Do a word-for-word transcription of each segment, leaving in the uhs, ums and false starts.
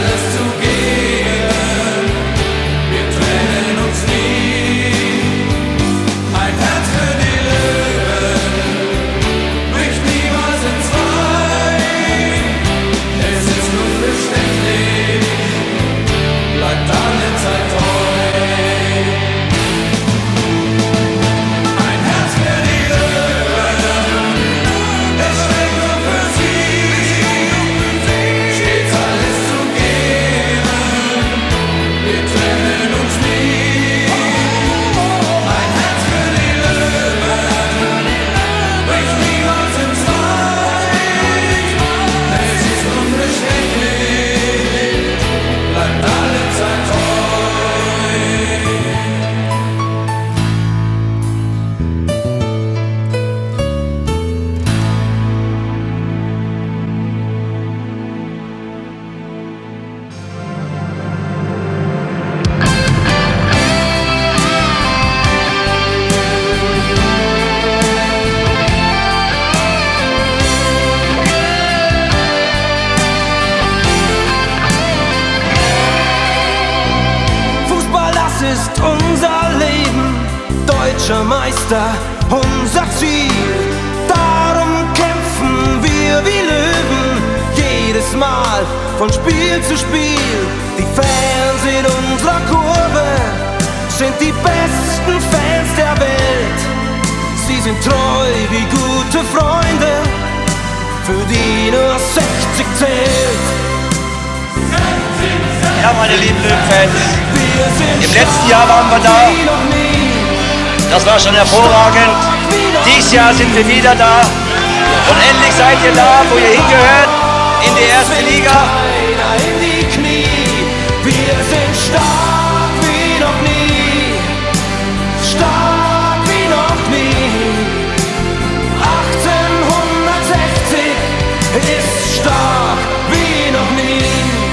ist unser Leben, deutscher Meister, unser Ziel. Darum kämpfen wir wie Löwen, jedes Mal von Spiel zu Spiel. Die Fans in unserer Kurve sind die besten Fans der Welt. Sie sind treu wie gute Freunde, für die nur sechzig zählt. Ja, meine lieben Löwenfans, im letzten Jahr waren wir da, das war schon hervorragend. Dieses Jahr sind wir wieder da und endlich seid ihr da, wo ihr hingehört, in die erste Liga. Wir sind stark wie noch nie, stark wie noch nie. achtzehnhundertsechzig ist stark wie noch nie.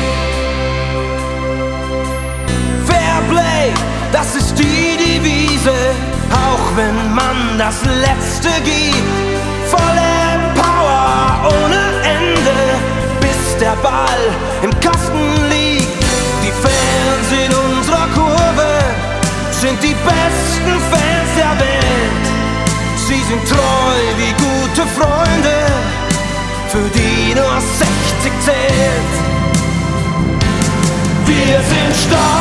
Fairplay, das ist die Devise, auch wenn man das Letzte gibt. Volle Power ohne Ende, bis der Ball im Kasten liegt. Die Fans in unserer Kurve sind die besten Fans der Welt. Sie sind treu wie gute Freunde, für die nur sechzig zählt. Wir sind stark.